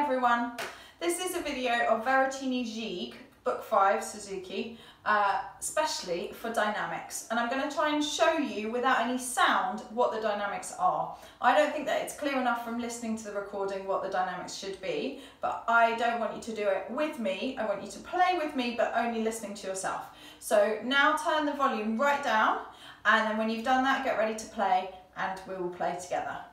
everyone, this is a video of Veracini Gigue, Book 5 Suzuki, especially for dynamics, and I'm going to try and show you without any sound what the dynamics are. I don't think that it's clear enough from listening to the recording what the dynamics should be, but I don't want you to do it with me. I want you to play with me but only listening to yourself. So now turn the volume right down, and then when you've done that, get ready to play and we will play together.